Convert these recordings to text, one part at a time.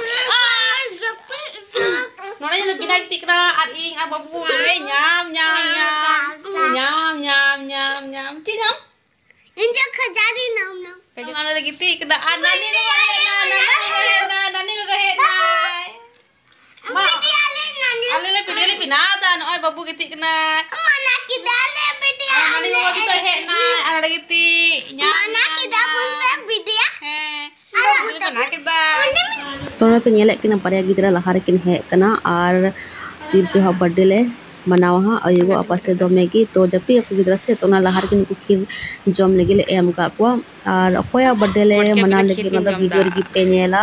Nona yang lebih naik tikna aing ababu nyam nyam nyam nyam nyam nyam nyam cinyam. Injak kejari nam nam. Kayak mana lagi tikna nani nani ngehena. Ale le pinada no ay babu gitu kena. Mana kita le video. Nani ngomong gitu hena ada gitu. Mana kita pun teh video. Mana kita. तोना पे नेले किना पारिया गिदरा लहारे किन हे कना are तीर जो birthday ले मनावा हा अयुगो आपसे दमेगी तो जपी को गिदरा से तोना लहारे किन को खीर जम लेगे ले एम का को आर अकोया बर्थडे ले मना लेगे ना वीडियो री पे नेला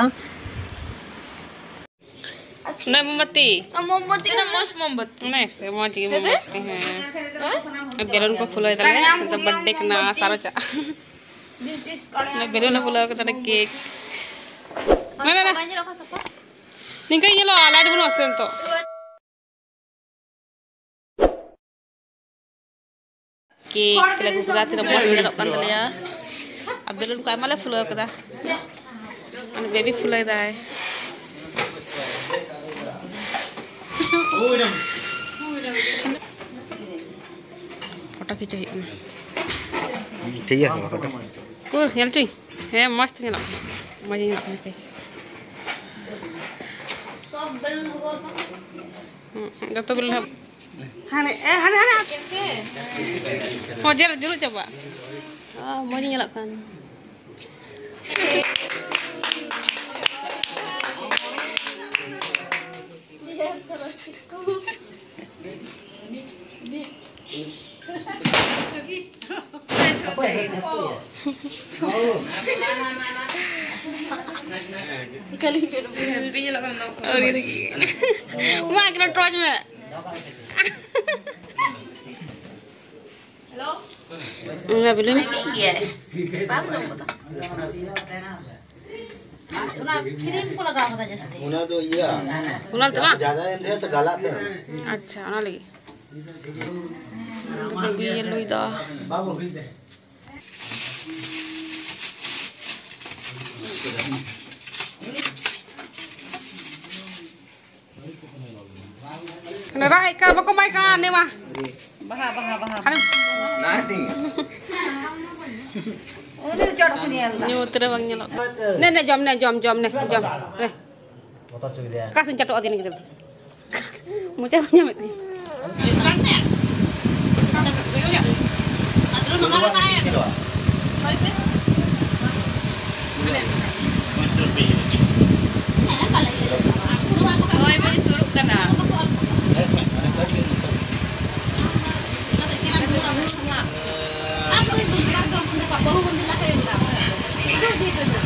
ना मोमबत्ती ना मोमबत्ती नेक्स्ट मोजी मोमबत्ती है बेलून को फुलाय तले तो बर्थडे कना सारो चा ना बेलून फुलाय को तले केक ना निका ये लो लाइट बनो असें तो केक lagu kita tidak mau nyelok kan tadi ya abelun ko amala fulo kada an baby fulo dai photo खिंचाई ठीक है सब फोटो कुर nyal cuy मस्त nyalok मजे nyalok पे जतो belum hane mau jalan dulu coba mau nyalakan kali nyalakan wah kira troj me halo enggak belum ya paham dong kota kirim ko लगा होता जस्ते उना तो ये उना तो ना ज्यादा एंदे से गलत है अच्छा ना लगी बेबी ये लुईदा बाबू भी दे Nara ikan bako mai kan ni mah. Baha. Nothing. ini jodoh punya Allah Ni utre bang nyelok. Ne jom. Motor cuy dia. Kasin catok atin gitu. Mucah nyamit ni. Aku itu baru mendengar bahu mendengar